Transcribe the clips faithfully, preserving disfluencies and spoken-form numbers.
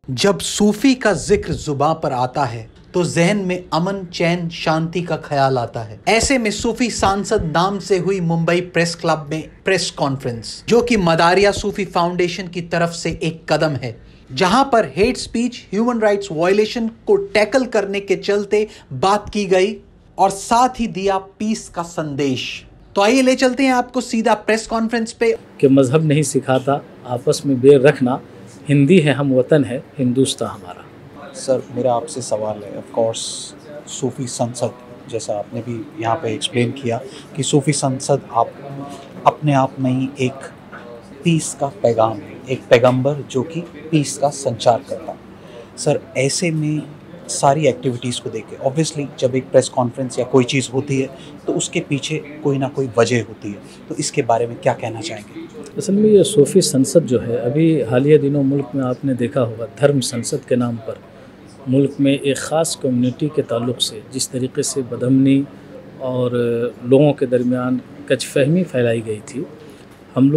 जब सूफी का जिक्र जुबां पर आता है तो जहन में अमन, चैन, शांति का ख्याल आता है। ऐसे में सूफी सांसद नाम से हुई मुंबई प्रेस क्लब में प्रेस कॉन्फ्रेंस, जो कि मदारिया सूफी फाउंडेशन की तरफ से एक कदम है, जहां पर hate speech, human rights violation को टैकल करने के चलते बात की गई और साथ ही दिया पीस का संदेश। तो आइए ले चलते हैं आपको सीधा प्रेस कॉन्फ्रेंस पे। कि मजहब नहीं सिखाता आपस में बैर रखना, हिंदी है हम वतन है हिंदुस्तान हमारा। सर, मेरा आपसे सवाल है, ऑफ कोर्स सूफ़ी संसद, जैसा आपने भी यहाँ पे एक्सप्लेन किया कि सूफ़ी संसद आप अपने आप में ही एक पीस का पैगाम है, एक पैगंबर जो कि पीस का संचार करता है। सर, ऐसे में सारी एक्टिविटीज़ को देख के ऑब्वियसली जब एक प्रेस कॉन्फ्रेंस या कोई चीज़ होती है तो उसके पीछे कोई ना कोई वजह होती है, तो इसके बारे में क्या कहना चाहेंगे? असल में ये सूफ़ी संसद जो है, अभी हालिया दिनों मुल्क में आपने देखा होगा, धर्म संसद के नाम पर मुल्क में एक ख़ास कम्युनिटी के ताल्लुक़ से जिस तरीके से बदअमनी और लोगों के दरमियान कचफहमी फैलाई गई थी, हम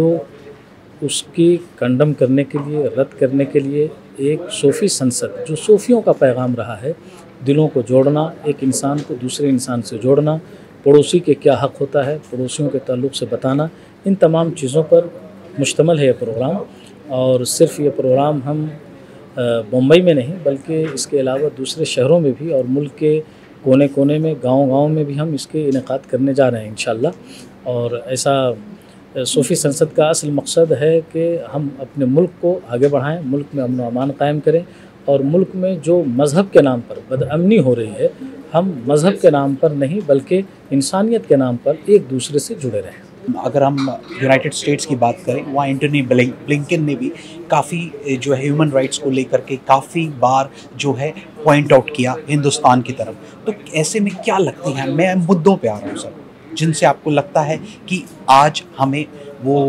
लोग उसकी कंडम करने के लिए, रद्द करने के लिए एक सूफ़ी संसद, जो सूफ़ियों का पैगाम रहा है, दिलों को जोड़ना, एक इंसान को दूसरे इंसान से जोड़ना, पड़ोसी के क्या हक़ होता है, पड़ोसियों के ताल्लुक़ से बताना, इन तमाम चीज़ों पर मुश्तमल है ये प्रोग्राम। और सिर्फ़ ये प्रोग्राम हम मुंबई में नहीं बल्कि इसके अलावा दूसरे शहरों में भी और मुल्क के कोने कोने में, गांव-गांव में भी हम इसके इनेकाद करने जा रहे हैं इंशाअल्लाह। और ऐसा सूफ़ी संसद का असल मकसद है कि हम अपने मुल्क को आगे बढ़ाएं, मुल्क में अमन व अमान कायम करें और मुल्क में जो मज़हब के नाम पर बदअमनी हो रही है, हम मज़हब के नाम पर नहीं बल्कि इंसानियत के नाम पर एक दूसरे से जुड़े रहें। अगर हम यूनाइटेड स्टेट्स की बात करें, वहाँ एंटनी ब्लिंकन ने भी काफ़ी जो है ह्यूमन राइट्स को लेकर के काफ़ी बार जो है पॉइंट आउट किया हिंदुस्तान की तरफ। तो ऐसे में क्या लगती हैं, मैं मुद्दों पे आ रहा हूँ सर, जिनसे आपको लगता है कि आज हमें वो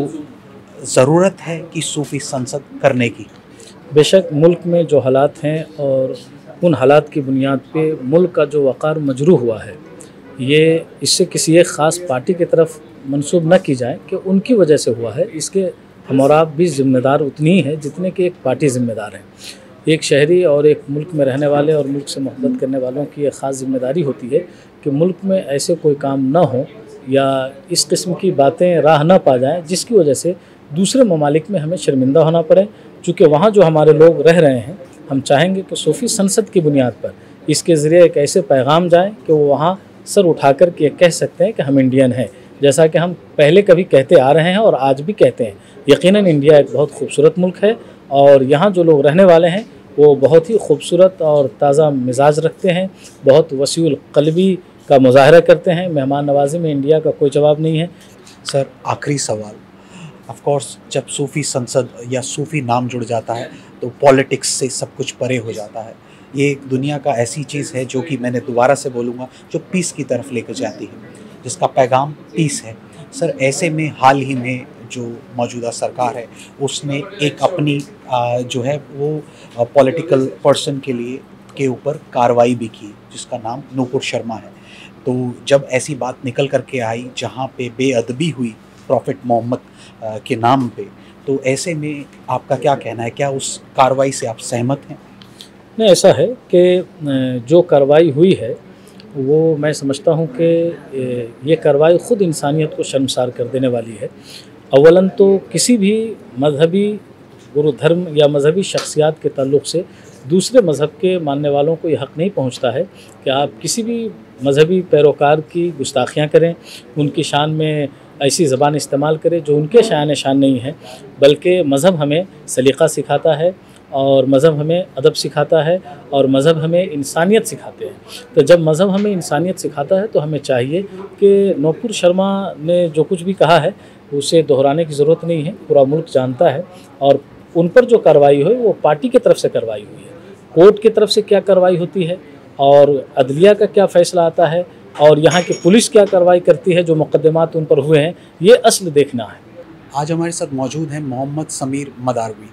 ज़रूरत है कि सूफ़ी संसद करने की? बेशक मुल्क में जो हालात हैं और उन हालात की बुनियाद पे मुल्क का जो वक़ार मजरूह हुआ है, ये इससे किसी एक ख़ास पार्टी की तरफ मंसूब न की जाए कि उनकी वजह से हुआ है। इसके हम और आप भी ज़िम्मेदार उतनी ही है जितने कि एक पार्टी ज़िम्मेदार है। एक शहरी और एक मुल्क में रहने वाले और मुल्क से मोहब्बत करने वालों की एक ख़ास ज़िम्मेदारी होती है कि मुल्क में ऐसे कोई काम न हो या इस किस्म की बातें राह न पा जाएँ जिसकी वजह से दूसरे ममालिक में हमें शर्मिंदा होना पड़े। चूँकि वहाँ जो हमारे लोग रह रहे हैं, हम चाहेंगे कि सूफ़ी संसद की बुनियाद पर इसके ज़रिए एक ऐसे पैगाम जाए कि वो वहाँ सर उठा कर के कह सकते हैं कि हम इंडियन हैं, जैसा कि हम पहले कभी कहते आ रहे हैं और आज भी कहते हैं। यकीनन इंडिया एक बहुत खूबसूरत मुल्क है और यहाँ जो लोग रहने वाले हैं वो बहुत ही खूबसूरत और ताज़ा मिजाज रखते हैं, बहुत वसीउल क़ल्बी का मुज़ाहरा करते हैं। मेहमान नवाज़ी में इंडिया का कोई जवाब नहीं है। सर, आखिरी सवाल, ऑफ कोर्स जब सूफ़ी संसद या सूफ़ी नाम जुड़ जाता है तो पॉलिटिक्स से सब कुछ परे हो जाता है। ये एक दुनिया का ऐसी चीज़ है जो कि मैंने दोबारा से बोलूँगा, जो पीस की तरफ लेकर जाती है, जिसका पैगाम पीस है। सर, ऐसे में हाल ही में जो मौजूदा सरकार है उसने एक अपनी जो है वो पॉलिटिकल पर्सन के लिए के ऊपर कार्रवाई भी की, जिसका नाम नूपुर शर्मा है। तो जब ऐसी बात निकल कर के आई जहाँ पे बेअदबी हुई प्रॉफिट मोहम्मद के नाम पे, तो ऐसे में आपका क्या कहना है? क्या उस कार्रवाई से आप सहमत हैं? नहीं, ऐसा है कि जो कार्रवाई हुई है वो मैं समझता हूँ कि ये कार्रवाई ख़ुद इंसानियत को शर्मसार कर देने वाली है। अवलन तो किसी भी मजहबी गुरु धर्म या मजहबी शख्सियात के ताल्लुक़ से दूसरे मज़हब के मानने वालों को ये हक़ नहीं पहुँचता है कि आप किसी भी मजहबी पैरोकार की गुस्ताखियाँ करें, उनकी शान में ऐसी ज़बान इस्तेमाल करें जो उनके शान शान नहीं है, बल्कि मज़हब हमें सलीक़ा सिखाता है और मज़हब हमें अदब सिखाता है और मज़हब हमें इंसानियत सिखाते हैं। तो जब मज़हब हमें इंसानियत सिखाता है तो हमें चाहिए कि नूपुर शर्मा ने जो कुछ भी कहा है उसे दोहराने की ज़रूरत नहीं है, पूरा मुल्क जानता है। और उन पर जो कार्रवाई हुई वो पार्टी की तरफ से कार्रवाई हुई है, कोर्ट की तरफ से क्या कार्रवाई होती है और अदलिया का क्या फ़ैसला आता है और यहाँ की पुलिस क्या कार्रवाई करती है, जो मुकदमात उन पर हुए हैं, ये असल देखना है। आज हमारे साथ मौजूद हैं मोहम्मद समीर मदारवी।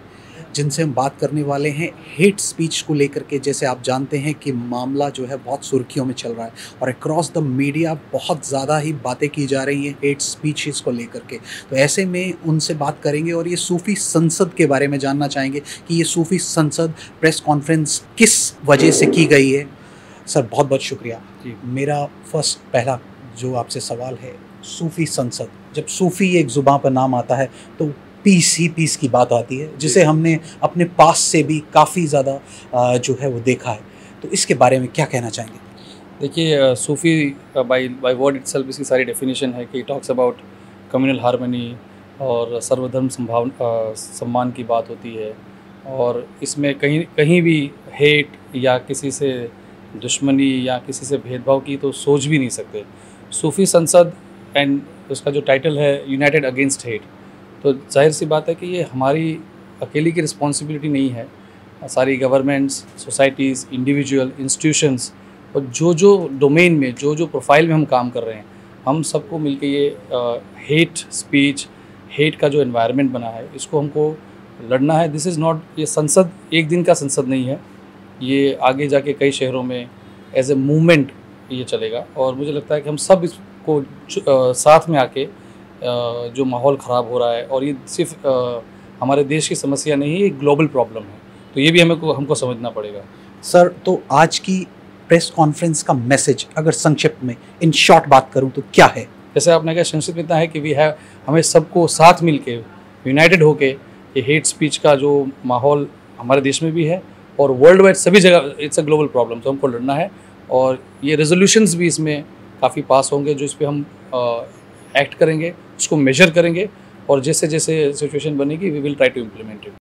जिनसे हम बात करने वाले हैं हेट स्पीच को लेकर के। जैसे आप जानते हैं कि मामला जो है बहुत सुर्खियों में चल रहा है और अक्रॉस द मीडिया बहुत ज़्यादा ही बातें की जा रही हैं हेट स्पीचेस को लेकर के। तो ऐसे में उनसे बात करेंगे और ये सूफ़ी संसद के बारे में जानना चाहेंगे कि ये सूफ़ी संसद प्रेस कॉन्फ्रेंस किस वजह से की गई है। सर बहुत बहुत शुक्रिया जी। मेरा फर्स्ट पहला जो आपसे सवाल है, सूफ़ी संसद, जब सूफ़ी एक ज़ुबान पर नाम आता है तो पीस ही पीस की बात आती है, जिसे हमने अपने पास से भी काफ़ी ज़्यादा जो है वो देखा है। तो इसके बारे में क्या कहना चाहेंगे? देखिए, सूफ़ी बाय बाय वर्ड इटसेल्फ इसकी सारी डेफिनेशन है कि टॉक्स अबाउट कम्युनल हार्मनी और सर्वधर्म संभाव सम्मान की बात होती है, और इसमें कहीं कहीं भी हेट या किसी से दुश्मनी या किसी से भेदभाव की तो सोच भी नहीं सकते। सूफ़ी संसद एंड उसका जो टाइटल है यूनाइटेड अगेंस्ट हेट, तो जाहिर सी बात है कि ये हमारी अकेली की रिस्पॉन्सिबिलिटी नहीं है। सारी गवर्नमेंट्स, सोसाइटीज़, इंडिविजुअल, इंस्टीट्यूशंस और जो जो डोमेन में, जो जो प्रोफाइल में हम काम कर रहे हैं, हम सबको मिलके ये हेट स्पीच, हेट का जो एनवायरनमेंट बना है, इसको हमको लड़ना है। दिस इज़ नॉट, ये संसद एक दिन का संसद नहीं है, ये आगे जाके कई शहरों में एज ए मूवमेंट ये चलेगा। और मुझे लगता है कि हम सब इसको आ, साथ में आके आ, जो माहौल ख़राब हो रहा है, और ये सिर्फ आ, हमारे देश की समस्या नहीं है, ये ग्लोबल प्रॉब्लम है, तो ये भी हमें को हमको समझना पड़ेगा। सर, तो आज की प्रेस कॉन्फ्रेंस का मैसेज अगर संक्षिप्त में इन शॉर्ट बात करूं तो क्या है? जैसे आपने कहा, संक्षिप्त इतना है कि वी हैव, हमें सबको साथ मिल के यूनाइटेड होके ये हेट स्पीच का जो माहौल हमारे देश में भी है और वर्ल्ड वाइड सभी जगह, इट्स अ ग्लोबल प्रॉब्लम, तो हमको लड़ना है। और ये रेजोल्यूशंस भी इसमें काफ़ी पास होंगे, जो इस पर हम एक्ट करेंगे, उसको मेजर करेंगे, और जैसे जैसे सिचुएशन बनेगी we will try to implement it.